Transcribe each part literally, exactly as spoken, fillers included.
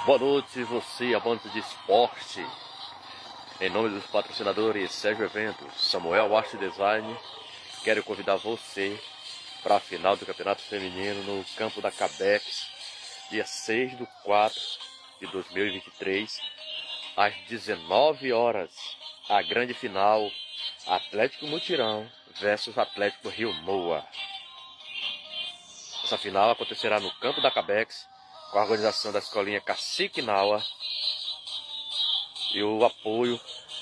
Boa noite, você, amante de esporte. Em nome dos patrocinadores Sérgio Eventos, Samuel Arte Design, quero convidar você para a final do Campeonato Feminino no campo da Cabex, dia seis de quatro de dois mil e vinte e três, às dezenove horas, a grande final, Atlético Mutirão versus Atlético Rio Moa. Essa final acontecerá no campo da Cabex, com a organização da escolinha Cacique Naua e o apoio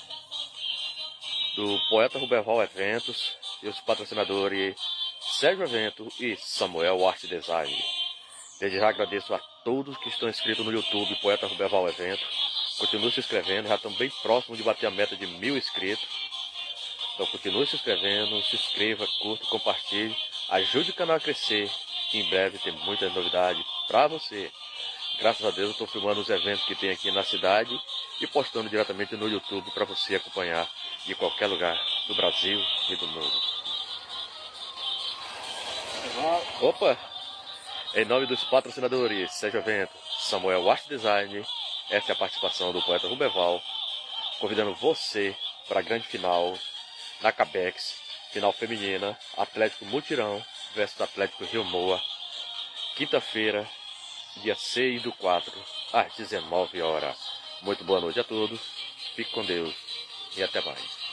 do Poeta Ruberval Eventos e os patrocinadores Sérgio Eventos e Samuel Arte Design. Desde já agradeço a todos que estão inscritos no YouTube Poeta Ruberval Eventos. Continue se inscrevendo, já estamos bem próximos de bater a meta de mil inscritos. Então continue se inscrevendo, se inscreva, curta, compartilhe, ajude o canal a crescer. Em breve tem muitas novidades para você. Graças a Deus eu estou filmando os eventos que tem aqui na cidade e postando diretamente no YouTube para você acompanhar de qualquer lugar do Brasil e do mundo. Opa! Em nome dos patrocinadores Sérgio Eventos, Samuel Arte Design, essa é a participação do Poeta Ruberval, convidando você para a grande final na Cabex, final feminina, Atlético Mutirão versus Atlético Rio Moa, quinta-feira, dia seis do quatro, às dezenove horas. Muito boa noite a todos, fique com Deus e até mais.